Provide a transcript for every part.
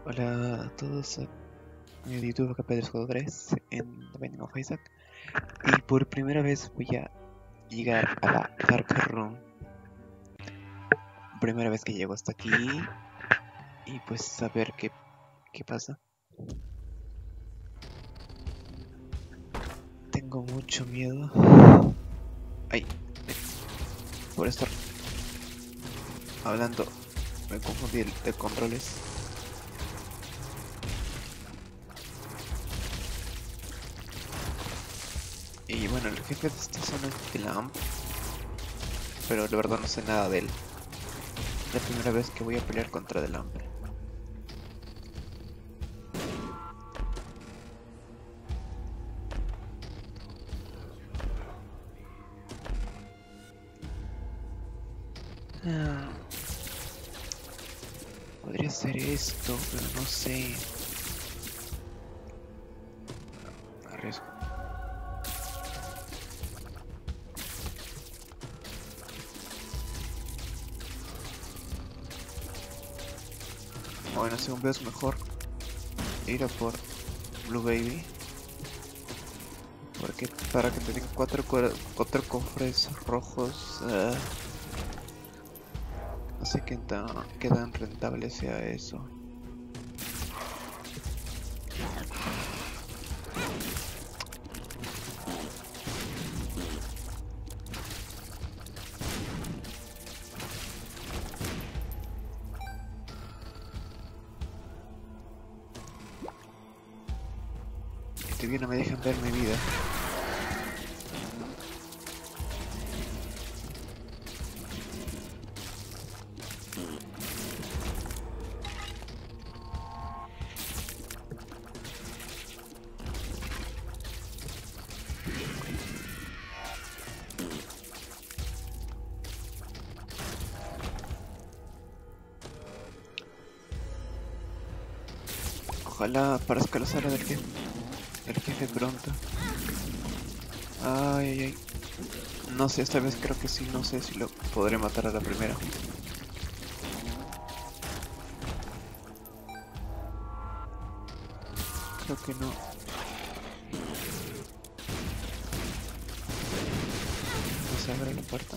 Hola a todos, mi YouTube acá Pedro 3 en The Binding of Isaac, y por primera vez voy a llegar a la Dark Room. Primera vez que llego hasta aquí y pues a ver qué pasa. Tengo mucho miedo. Ay, por estar hablando me confundí de controles. Y bueno, el jefe de esta zona es el Lamp, pero la verdad no sé nada de él. Es la primera vez que voy a pelear contra The Lamp. Podría ser esto, pero no sé. Arriesgo. Bueno, según veo es mejor ir a por Blue Baby, porque para que te den cuatro cofres rojos, no sé qué tan rentable sea eso. Este bien no me dejan ver mi vida. Ojalá aparezca la sala del jefe pronto. Ay, ay, ay. No sé, esta vez creo que sí, no sé si lo podré matar a la primera. Creo que no. ¿No se abre la puerta?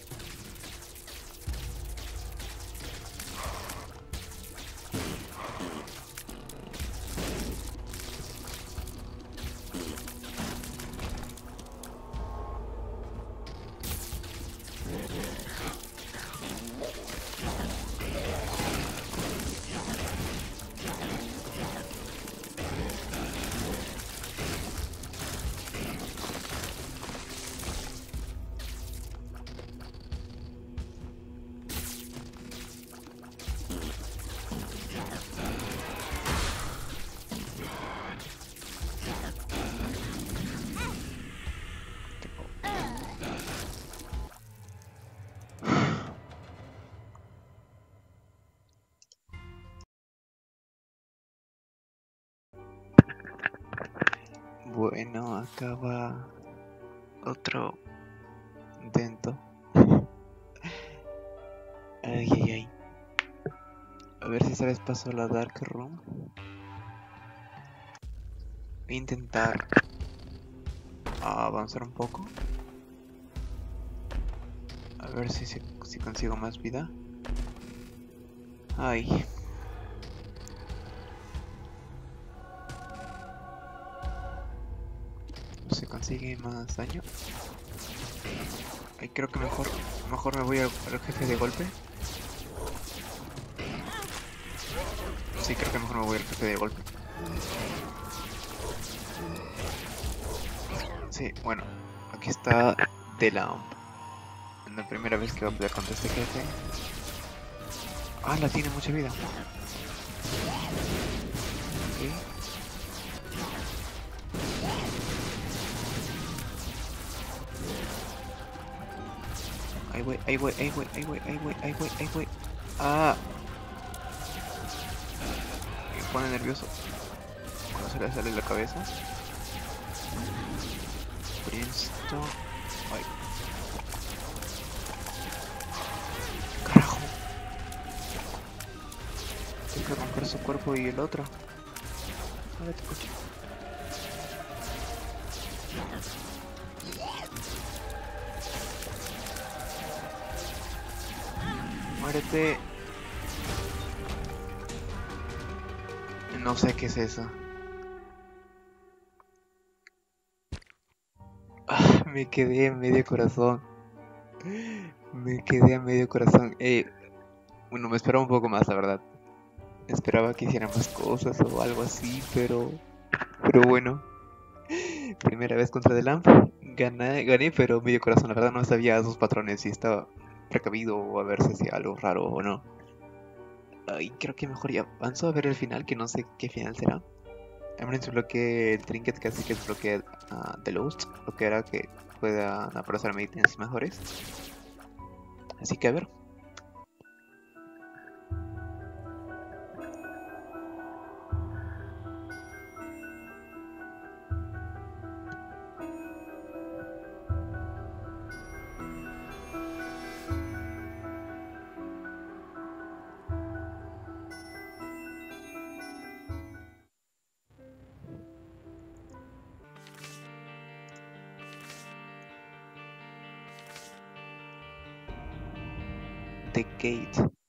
Bueno, acaba otro intento. Ay, ay, ay. A ver si esta vez paso a la Dark Room. Voy a intentar avanzar un poco. A ver si consigo más vida. Ay. ¿Se consigue más daño? Ay, creo que mejor me voy al jefe de golpe. Sí, creo que mejor me voy al jefe de golpe. Sí, bueno, aquí está The Lamp. Es la primera vez que voy a pelear contra este jefe. Ah, la tiene mucha vida. Okay. Ahí voy, ahí voy, ahí voy, ahí voy, ahí voy, ahí voy, ahí voy. Ah, me pone nervioso cuando se le sale la cabeza. Esto. Ay. Carajo. Tengo que romper su cuerpo y el otro. Muérete, coche. Muérete. No sé qué es eso. Me quedé a medio corazón. Me quedé a medio corazón. Bueno, me esperaba un poco más, la verdad. Esperaba que hicieran más cosas o algo así, pero bueno. Primera vez contra The Lamp. Gané, pero medio corazón. La verdad no sabía sus patrones y estaba precavido o a ver si hacía algo raro o no. Ay, creo que mejor ya avanzo a ver el final, que no sé qué final será. Al menos desbloqueé el Trinket, que así que desbloqueé The Lost, lo que hará que puedan aparecerme ítems mejores. Así que a ver. The Gate.